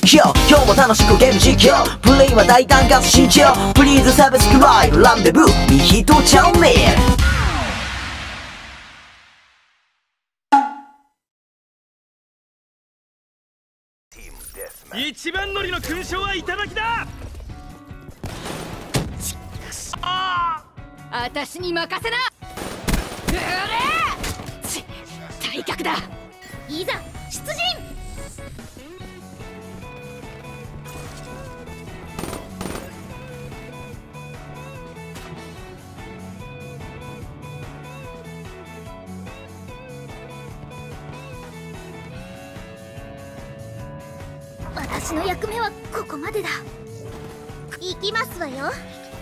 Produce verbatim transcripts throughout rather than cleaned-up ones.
実況。今日も楽しくゲーム実況。プレイは大胆かつ慎重。プリーズサブスクライブランデブーミヒトチャンネル。 一番乗りの勲章はいただきだ。 あたしに任せな。うれち体格だ。いざ出陣。私の役目はここまでだ。行きますわよ。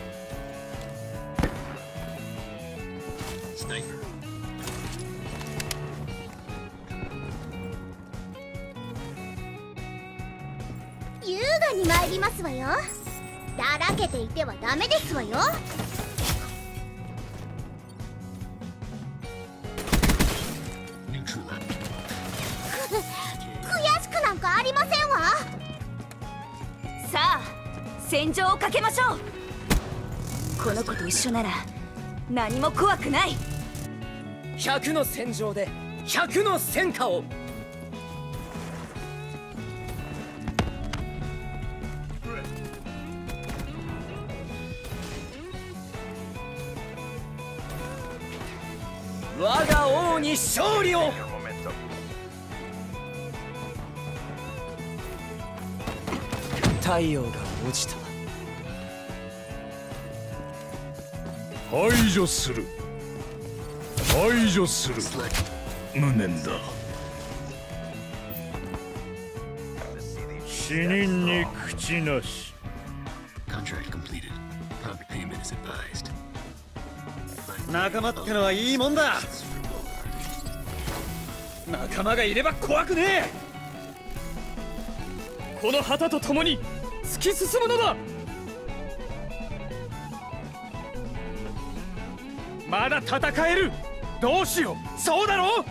優雅に参りますわよ。だらけていてはダメですわよ。悔しくなんかありませんわ。さあ戦場をかけましょう。この子と一緒なら何も怖くない。 百の戦場で百の戦果を。我が王に勝利を。太陽が落ちた。 排除する排除する。無念だ。死人に口なし。 仲間ってのはいいもんだ。仲間がいれば怖くねえ。この旗と共に突き進むのだ。まだ戦える。どうしよう。そうだろう。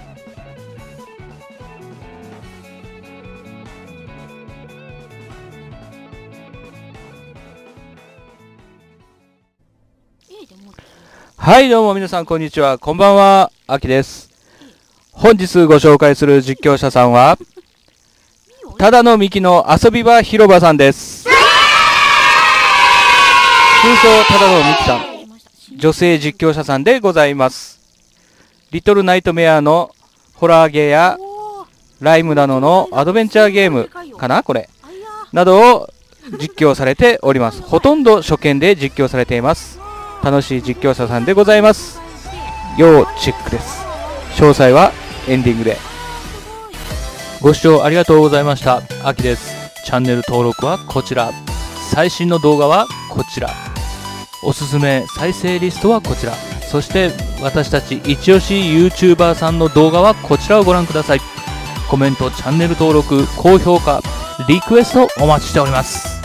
はい、どうも皆さんこんにちは。こんばんは、あきです。本日ご紹介する実況者さんはただのミキの遊び場広場さんです。通称ただのミキさん、女性実況者さんでございます。リトルナイトメアのホラーゲーやライムなどのアドベンチャーゲームかなこれなどを実況されております。ほとんど初見で実況されています。楽しい実況者さんでございます。要チェックです。詳細はエンディングで。ご視聴ありがとうございました。あきです。チャンネル登録はこちら。最新の動画はこちら。おすすめ再生リストはこちら。そして私たち一押し YouTuber さんの動画はこちらをご覧ください。コメント、チャンネル登録、高評価、リクエストお待ちしております。